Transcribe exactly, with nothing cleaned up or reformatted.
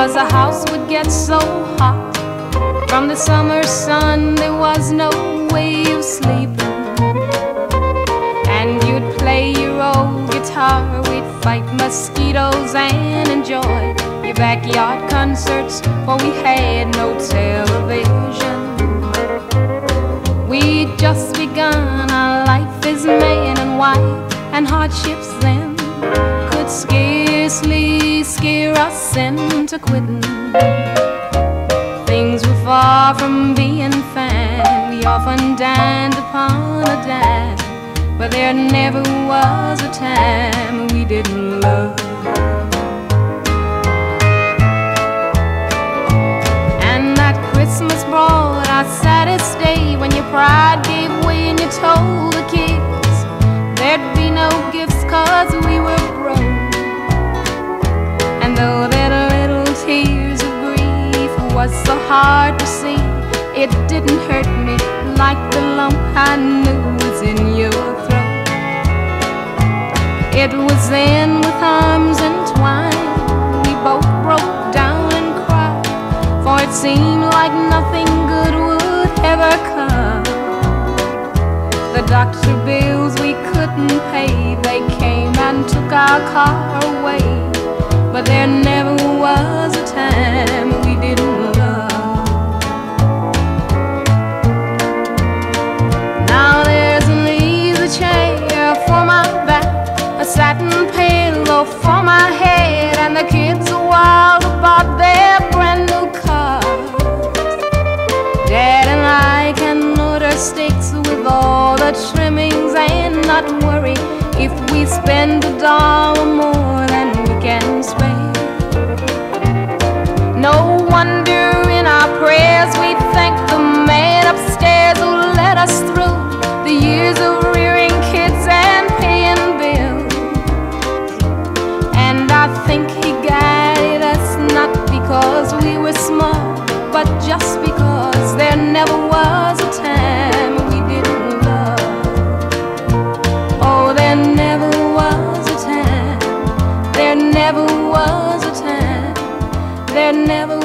'cause the house would get so hot from the summer sun. There was no way of sleeping, and you'd play your old guitar. We'd fight mosquitoes and enjoy your backyard concerts, for we had no television. We'd just begun our life as man and wife, and hardships then could scarcely scare us into quitting. Things were far from being fine. We often dined upon a dime, but there never was a time we didn't love. And that Christmas brought our saddest day, when your pride gave way and you told the kids there'd be no gifts 'cause we were broke. And though their little tears of grief was so hard to see, it didn't hurt me like the lump I knew was in your throat. It was then, with arms entwined, we both broke down and cried, for it seemed like nothing good would ever come. The doctor bills we couldn't pay, they came and took our car away, but there never was a time we didn't love. Now there's an easy chair for my back, a satin pillow for my head, and the kids are wild about their brand new cars. Dad and I can order steaks with all the trimmings and not worry if we spend a dollar more than we can spare. No wonder in our prayers we thank the man upstairs who let us through the years of rearing kids and paying bills. And I think he guided us not because we were smart, but just because there never was a time we didn't love. Oh, there never was a time, there never was a time, there never